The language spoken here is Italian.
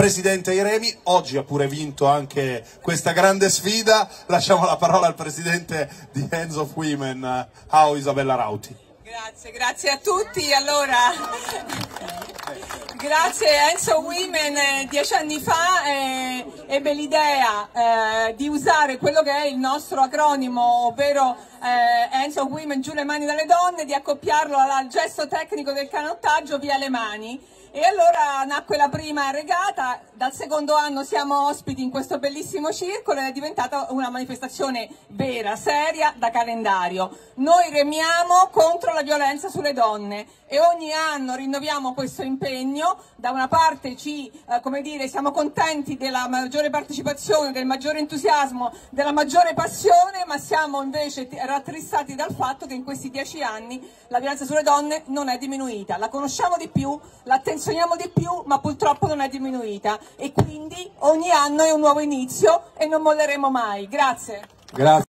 presidente ai remi, oggi ha pure vinto anche questa grande sfida. Lasciamo la parola al presidente di Hands of Women, a Isabella Rauti. Grazie a tutti. Allora, grazie a Hands of Women 10 anni fa ebbe l'idea di usare quello che è il nostro acronimo, ovvero Hands of Women, giù le mani dalle donne, di accoppiarlo al gesto tecnico del canottaggio via le mani. E allora nacque la prima regata, dal secondo anno siamo ospiti in questo bellissimo circolo ed è diventata una manifestazione vera, seria, da calendario. Noi remiamo contro la violenza sulle donne e ogni anno rinnoviamo questo impegno. Da una parte siamo contenti della maggiore partecipazione, del maggiore entusiasmo, della maggiore passione, ma siamo invece rattristati dal fatto che in questi 10 anni la violenza sulle donne non è diminuita. La conosciamo di più, l'attenzioniamo di più, ma purtroppo non è diminuita e quindi ogni anno è un nuovo inizio e non molleremo mai. Grazie.